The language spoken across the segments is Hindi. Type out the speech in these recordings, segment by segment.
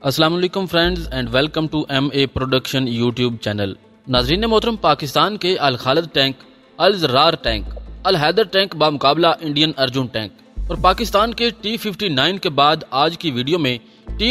अस्सलाम वालेकुम friends and welcome to MA production YouTube channel. नाजरीन मोहतरम, पाकिस्तान के Al Khalid tank, Al Zarrar tank, Al Haider tank बामुकाबला इंडियन अर्जुन टैंक और पाकिस्तान के T-59 के बाद आज की वीडियो में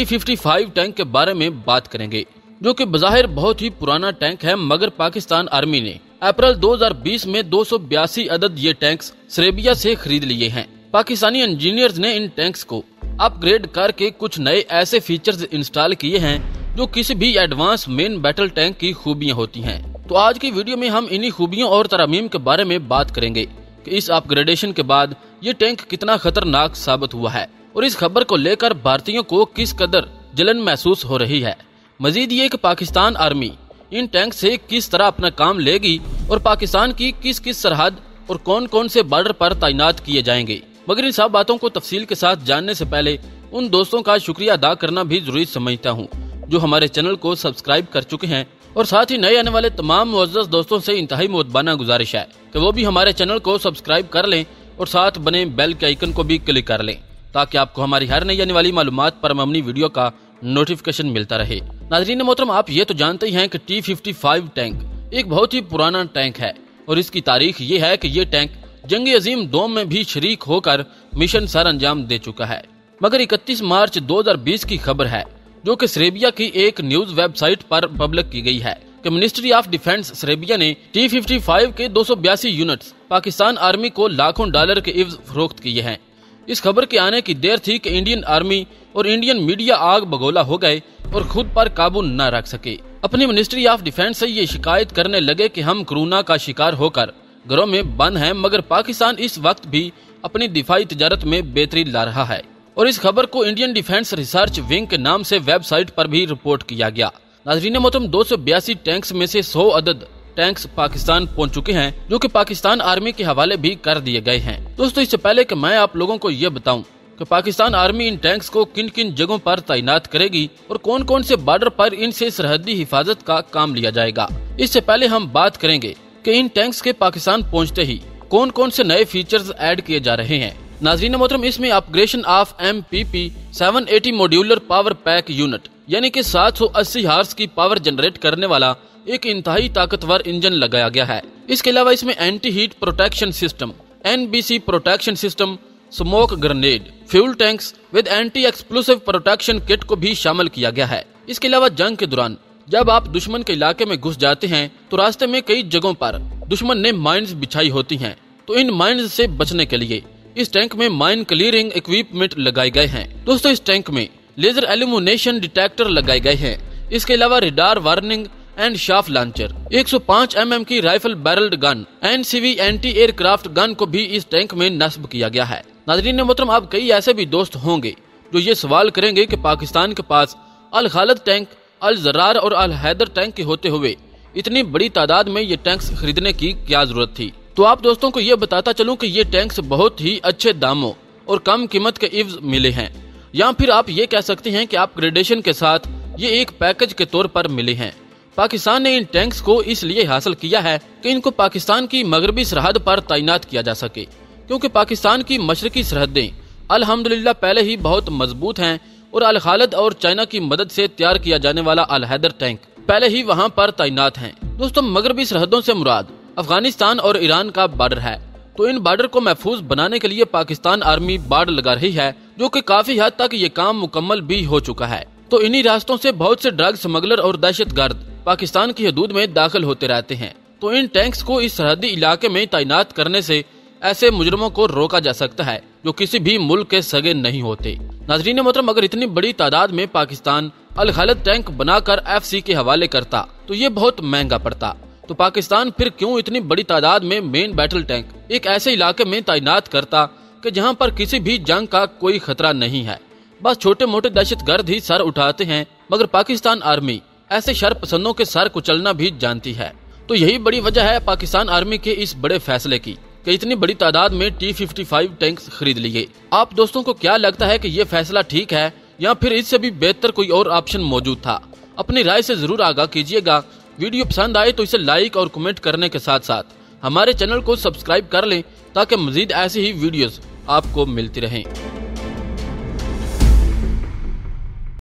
T-55 टैंक के बारे में बात करेंगे, जो कि बज़ाहिर बहुत ही पुराना टैंक है, मगर पाकिस्तान आर्मी ने अप्रैल 2020 में 282 अदद ये टैंक्स सेर्बिया से खरीद लिए हैं। पाकिस्तानी इंजीनियर्स ने इन टैंक्स को अपग्रेड करके कुछ नए ऐसे फीचर्स इंस्टॉल किए हैं जो किसी भी एडवांस मेन बैटल टैंक की खूबियां होती हैं। तो आज की वीडियो में हम इन्हीं खूबियों और तरमीम के बारे में बात करेंगे कि इस अपग्रेडेशन के बाद ये टैंक कितना खतरनाक साबित हुआ है और इस खबर को लेकर भारतीयों को किस कदर जलन महसूस हो रही है। मजीद ये कि पाकिस्तान आर्मी इन टैंक से किस तरह अपना काम लेगी और पाकिस्तान की किस किस सरहद और कौन कौन से बॉर्डर पर तैनात किए जाएंगे। मगर इन सब बातों को तफसील के साथ जानने से पहले उन दोस्तों का शुक्रिया अदा करना भी जरूरी समझता हूँ जो हमारे चैनल को सब्सक्राइब कर चुके हैं, और साथ ही नए आने वाले तमाम मुअज़्ज़ज़ दोस्तों से इंतहाई मुअद्दबाना गुजारिश है कि वो भी हमारे चैनल को सब्सक्राइब कर लें और साथ बने बेल के आइकन को भी क्लिक कर लें ताकि आपको हमारी हर नई आने वाली मालूमात पर मबनी वीडियो का नोटिफिकेशन मिलता रहे। नाज़रीन मोहतरम, आप ये तो जानते ही हैं कि T-55 टैंक एक बहुत ही पुराना टैंक है और इसकी तारीख ये है कि ये टैंक जंग अजीम 2 में भी शरीक होकर मिशन सर अंजाम दे चुका है। मगर 31 मार्च 2020 की खबर है जो कि सेर्बिया की एक न्यूज वेबसाइट पर पब्लिक की गई है कि मिनिस्ट्री ऑफ डिफेंस सेर्बिया ने T-55 के 282 यूनिट्स पाकिस्तान आर्मी को लाखों डॉलर के इवज फरोख्त किए हैं। इस खबर के आने की देर थी कि इंडियन आर्मी और इंडियन मीडिया आग बगोला हो गए और खुद पर काबू न रख सके। अपनी मिनिस्ट्री ऑफ डिफेंस से ये शिकायत करने लगे कि हम कोरोना का शिकार होकर घरों में बंद हैं, मगर पाकिस्तान इस वक्त भी अपनी दिफाई तिजारत में बेहतरी ला रहा है। और इस खबर को इंडियन डिफेंस रिसर्च विंग के नाम से वेबसाइट पर भी रिपोर्ट किया गया। नाज़रीन मोहतरम, 282 टैंक्स में से 100 अदद टैंक्स पाकिस्तान पहुंच चुके हैं जो कि पाकिस्तान आर्मी के हवाले भी कर दिए गए हैं। दोस्तों, इससे पहले कि मैं आप लोगों को ये बताऊं कि पाकिस्तान आर्मी इन टैंक्स को किन किन जगहों पर तैनात करेगी और कौन कौन से बॉर्डर पर इनसे सरहदी हिफाजत का काम लिया जाएगा, इससे पहले हम बात करेंगे कि इन टैंक्स के पाकिस्तान पहुंचते ही कौन कौन से नए फीचर्स ऐड किए जा रहे हैं। नाज़रीन मोहतरम, इसमें upgradation of MPP 780 modular power pack unit यानी कि 780 हार्स की पावर जनरेट करने वाला एक इंतहाई ताकतवर इंजन लगाया गया है। इसके अलावा इसमें anti heat protection system, NBC protection system, smoke grenade, fuel tanks with anti explosive protection kit को भी शामिल किया गया है। इसके अलावा जंग के दौरान जब आप दुश्मन के इलाके में घुस जाते हैं तो रास्ते में कई जगहों पर दुश्मन ने माइंस बिछाई होती हैं, तो इन माइंस से बचने के लिए इस टैंक में माइन क्लियरिंग इक्विपमेंट लगाए गए हैं। दोस्तों, इस टैंक में लेजर एल्यूमिनेशन डिटेक्टर लगाए गए हैं। इसके अलावा radar warning and sharp launcher, 105 mm की rifle barrelled gun, NCV anti aircraft gun को भी इस टैंक में नस्ब किया गया है। नाज़रीन मोहतरम, अब कई ऐसे भी दोस्त होंगे जो ये सवाल करेंगे कि पाकिस्तान के पास अल खालिद टैंक, अल ज़र्रार और अल हैदर टैंक के होते हुए इतनी बड़ी तादाद में ये टैंक्स खरीदने की क्या जरूरत थी। तो आप दोस्तों को ये बताता चलूं कि ये टैंक्स बहुत ही अच्छे दामों और कम कीमत के इवज मिले हैं, या फिर आप ये कह सकते हैं कि अपग्रेडेशन के साथ ये एक पैकेज के तौर पर मिले हैं। पाकिस्तान ने इन टैंक्स को इसलिए हासिल किया है कि इनको पाकिस्तान की मगरबी सरहद पर तैनात किया जा सके, क्योंकि पाकिस्तान की मशरकी सरहदें अल्हम्दुलिल्लाह पहले ही बहुत मजबूत हैं और अल खालिद और चाइना की मदद से तैयार किया जाने वाला अल हैदर टैंक पहले ही वहां पर तैनात हैं। दोस्तों, मगरबी सरहदों से मुराद अफगानिस्तान और ईरान का बॉर्डर है, तो इन बॉर्डर को महफूज बनाने के लिए पाकिस्तान आर्मी बाड़ लगा रही है, जो कि काफी हद तक ये काम मुकम्मल भी हो चुका है। तो इन्हीं रास्तों से बहुत से ड्रग स्मगलर और दहशतगर्द पाकिस्तान की हदूद में दाखिल होते रहते हैं। तो इन टैंक्स को इस सरहदी इलाके में तैनात करने से ऐसे मुजरमों को रोका जा सकता है जो किसी भी मुल्क के सगे नहीं होते। नाज़रीन मोहतरम, अगर इतनी बड़ी तादाद में पाकिस्तान अल खालिद टैंक बनाकर FC के हवाले करता तो ये बहुत महंगा पड़ता। तो पाकिस्तान फिर क्यों इतनी बड़ी तादाद में मेन बैटल टैंक एक ऐसे इलाके में तैनात करता कि जहां पर किसी भी जंग का कोई खतरा नहीं है, बस छोटे मोटे दहशतगर्द ही सर उठाते हैं। मगर पाकिस्तान आर्मी ऐसे शर पसंदों के सर कुचलना भी जानती है। तो यही बड़ी वजह है पाकिस्तान आर्मी के इस बड़े फैसले की कि इतनी बड़ी तादाद में T-55 टैंक्स खरीद लिए। आप दोस्तों को क्या लगता है कि ये फैसला ठीक है या फिर इससे भी बेहतर कोई और ऑप्शन मौजूद था? अपनी राय से जरूर आगाह कीजिएगा। वीडियो पसंद आए तो इसे लाइक और कमेंट करने के साथ साथ हमारे चैनल को सब्सक्राइब कर लें ताकि मजीद ऐसी ही वीडियोस आपको मिलती रहें।